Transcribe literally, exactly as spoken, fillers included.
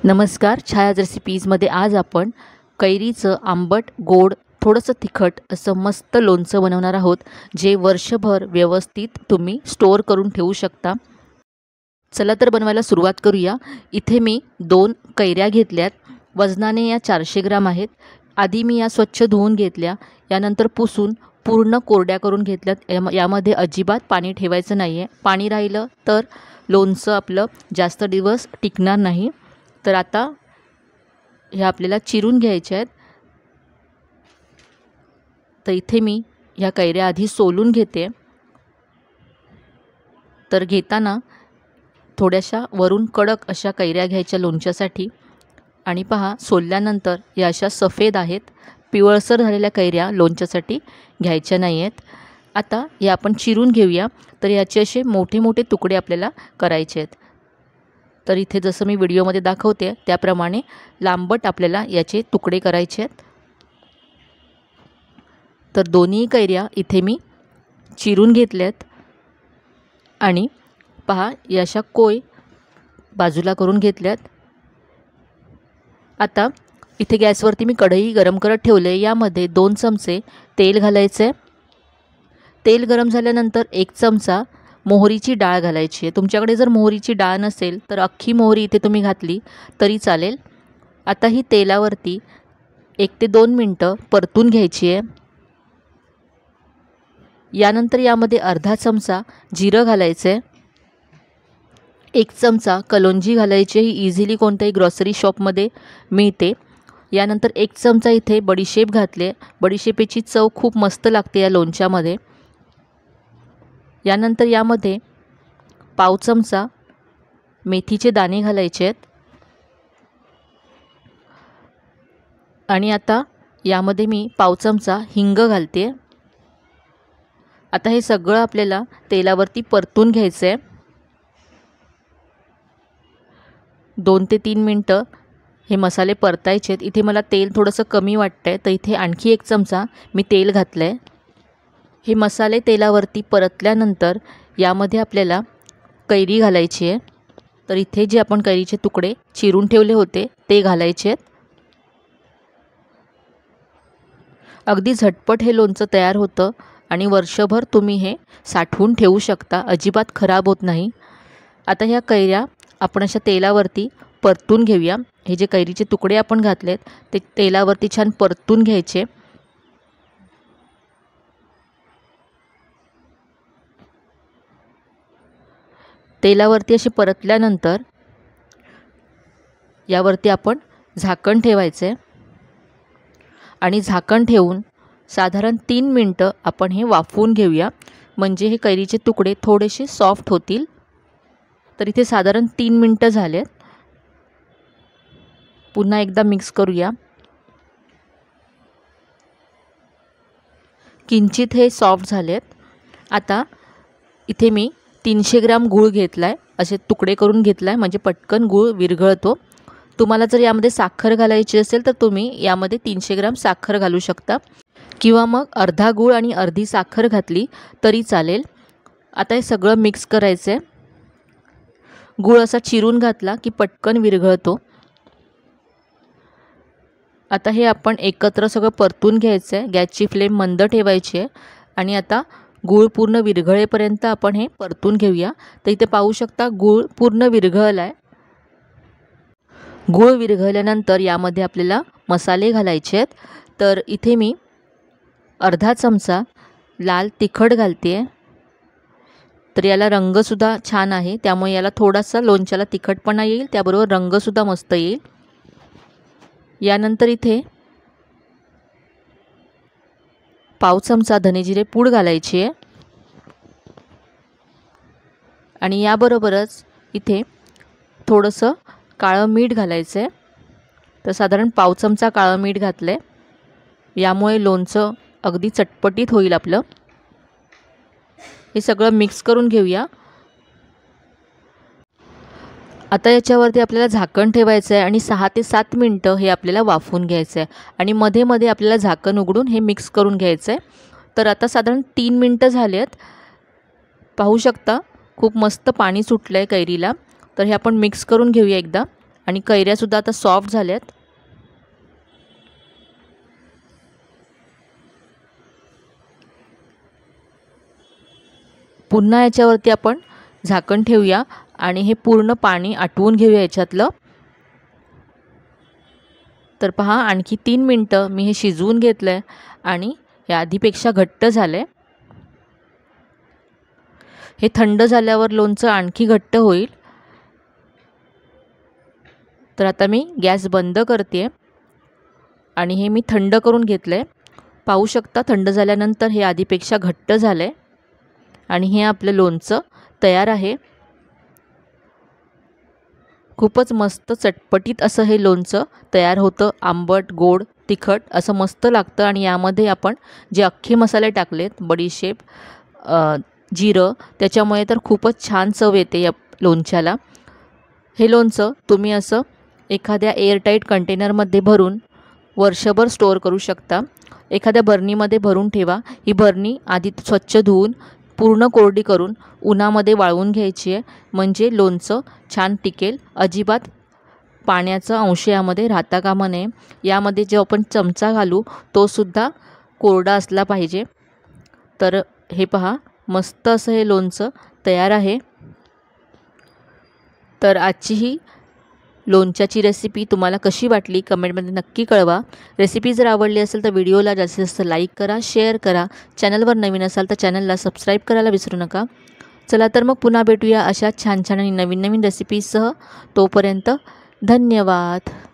नमस्कार, छायाज रेसिपीजमध्ये आज आपण कैरीचं आंबट, गोड, थोडंसं तिखट असं मस्त लोणचं बनवणार आहोत, जे वर्षभर व्यवस्थित तुम्ही स्टोअर करून ठेवू शकता। चला तर बनवायला सुरुवात करूया। इथे मी दोन कैऱ्या घेतल्यात, वजनाने या चारशे ग्राम आहेत। आधी मी या स्वच्छ धुवून घेतल्या, यानंतर पुसून पूर्ण कोरड्या करून घेतल्यात। याम यामध्ये अजिबात पाणी ठेवायचं नाही आहे। पाणी राहिलं तर लोणचं आपलं जास्त दिवस टिकणार नाही। तर आता ह्या आपल्याला चिरून घ्यायच्या आहेत। तर इथे मी ह्या कैऱ्या आधी सोलून घेते। तर घेताना थोड्याशा वरून कडक अशा कैऱ्या घ्यायच्या लोणच्यासाठी। आणि पहा, सोलल्यानंतर या अशा सफेद आहेत, पिवळसर झालेल्या कैऱ्या लोणच्यासाठी घ्यायच्या नाही आहेत। आता या आपण चिरून घेऊया। तर याचे असे मोठे मोठे तुकडे आपल्याला करायचे आहेत। तर इथे जसं मी व्हिडिओमध्ये दाखवते त्याप्रमाणे लांबट आपल्याला याचे तुकडे करायचे आहेत। तर दोन्ही कैऱ्या इथे मी चिरून घेतल्यात आणि पहा, या अशा कोय बाजूला करून घेतल्यात। आता इथे गॅसवरती मी कढई गरम करत ठेवले। यामध्ये दोन चमचे तेल घालायचे। तेल गरम झाल्यानंतर एक चमचा मोहरीची डाळ घालायची आहे। तुमच्याकडे जर मोहरीची डाळ नसेल तर अख्खी मोहरी इथे तुम्ही घातली तरी चालेल। आता ही तेलावरती एक ते दोन मिनटं परतून घ्यायची आहे। यानंतर यामध्ये अर्धा चमचा जिरं घालायचं आहे, एक चमचा कलोंजी घालायची, ही इझिली कोणत्याही ग्रॉसरी शॉपमध्ये मिळते। यानंतर एक चमचा इथे बडीशेप घातले। बडीशेपेची चव खूप मस्त लागते या लोणच्यामध्ये। यानंतर यामध्ये पाव चमचा मेथीचे दाणे घालायचे आहेत। आणि आता यामध्ये मी पाव चमचा हिंग घालते। आता हे सगळं आपल्याला तेलावरती परतून घ्यायचं आहे। दोन ते तीन मिनटं हे मसाले परतायचे आहेत। इथे मला तेल थोडंसं कमी वाटतंय, तर इथे आणखी एक चमचा मी तेल घातलं आहे। हे मसाले तेलावरती परतल्यानंतर यामध्ये आपल्याला कैरी घालायची आहे। तर इथे जे आपण कैरीचे तुकडे चिरून ठेवले होते ते घालायचे आहेत। अगदी झटपट हे लोणचं तयार होतं आणि वर्षभर तुम्ही हे साठवून ठेवू शकता, अजिबात खराब होत नाही। आता ह्या कैऱ्या आपण अशा तेलावरती परतून घेऊया। हे जे कैरीचे तुकडे आपण घातलेत ते तेलावरती छान परतून घ्यायचे। तेलावरती असे परतल्यानंतर यावरती आपण झाकण ठेवायचं आहे आणि झाकण ठेवून साधारण तीन मिनटं आपण हे वाफवून घेऊया, म्हणजे हे कैरीचे तुकडे थोडेसे सॉफ्ट होतील। तर इथे साधारण तीन मिनटं झालेत। पुन्हा एकदा मिक्स करूया। किंचित हे सॉफ्ट झालेत। आता इथे मी तीनशे ग्राम गूळ घेतला आहे, असे तुकडे करून घेतला आहे, म्हणजे पटकन गूळ विरघळतो। तुम्हाला जर यामध्ये साखर घालायची असेल तर तुम्ही यामध्ये तीनशे ग्राम साखर घालू शकता, किंवा मग अर्धा गूळ आणि अर्धी साखर घातली तरी चालेल। आता हे सगळं मिक्स करायचं आहे। गूळ असा चिरून घातला की पटकन विरघळतो। आता हे आपण एकत्र सगळं परतून घ्यायचं आहे। गॅसची फ्लेम मंद ठेवायची आहे आणि आता गूळ पूर्ण विरघळेपर्यंत आपण हे परतून घेऊया। तर इथे पाहू शकता गूळ पूर्ण विरघळला आहे। गूळ विरघळल्यानंतर यामध्ये आपल्याला मसाले घालायचे आहेत। तर इथे मी अर्धा चमचा लाल तिखट घालते आहे। तर याला रंगसुद्धा छान आहे, त्यामुळे याला थोडासा लोणच्याला तिखटपणा येईल, त्याबरोबर रंगसुद्धा मस्त येईल। यानंतर इथे पाव चमचा धनेजिरे पूड घालायची आहे आणि याबरोबरच इथे थोडंसं काळं मीठ घालायचं आहे। तर साधारण पाव चमचा काळं मीठ घातलं आहे, यामुळे लोणचं अगदी चटपटीत होईल आपलं। हे सगळं मिक्स करून घेऊया। आता याच्यावरती आपल्याला झाकण ठेवायचं आहे आणि सहा ते सात मिनटं हे आपल्याला वाफवून घ्यायचं आहे आणि मध्ये मध्ये आपल्याला झाकण उघडून हे मिक्स करून घ्यायचं आहे। तर आता साधारण तीन मिनटं झाले आहेत। पाहू शकता खूप मस्त पाणी सुटलं आहे कैरीला। तर हे आपण मिक्स करून घेऊया एकदा आणि कैऱ्यासुद्धा आता सॉफ्ट झाल्यात. पुन्हा याच्यावरती आपण झाकण ठेवूया आणि हे पूर्ण पाणी आटवून घेऊया याच्यातलं. तर पहा, आणखी तीन मिनटं मी हे शिजवून घेतलं आहे आणि हे आधीपेक्षा घट्ट झालं आहे. हे थंड झाल्यावर लोणचं आणखी घट्ट होईल. तर आता मी गॅस बंद करते आणि हे मी थंड करून घेतलं आहे. पाहू शकता, थंड झाल्यानंतर हे आधीपेक्षा घट्ट झालं आहे आणि हे आपलं लोणचं तयार आहे. खूपच मस्त चटपटीत असं हे लोणचं तयार होतं. आंबट, गोड, तिखट असं मस्त लागतं. आणि यामध्ये आपण जे अख्खे मसाले टाकलेत, बडीशेप, जिरं, त्याच्यामुळे तर खूपच छान चव येते या लोणच्याला. हे लोणचं तुम्ही असं एखाद्या एअरटाईट कंटेनरमध्ये भरून वर्षभर स्टोअर करू शकता. एखाद्या बरणीमध्ये भरून ठेवा. ही बरणी आधी स्वच्छ धुवून पूर्ण कोरडी करून उन्हामध्ये वाळवून घ्यायची आहे, म्हणजे लोणचं छान टिकेल. अजिबात पाण्याचा अंश यामध्ये राहता कामा नये. यामध्ये जो आपण चमचा घालू तो सुद्धा कोरडा असला पाहिजे. तर हे पहा, मस्त असं हे लोणचं तयार आहे. तर आजची ही लोणच्याची रेसिपी तुम्हाला कशी वाटली कमेंटमध्ये नक्की कळवा. रेसिपी जर आवडली असेल तर व्हिडिओला जास्तीत जास्त लाईक करा, शेअर करा. चॅनलवर नवीन असाल तर चॅनलला सबस्क्राईब करायला विसरू नका. चला तर मग पुन्हा भेटूया अशा छान छान आणि नवीन नवीन रेसिपीजसह. तोपर्यंत धन्यवाद.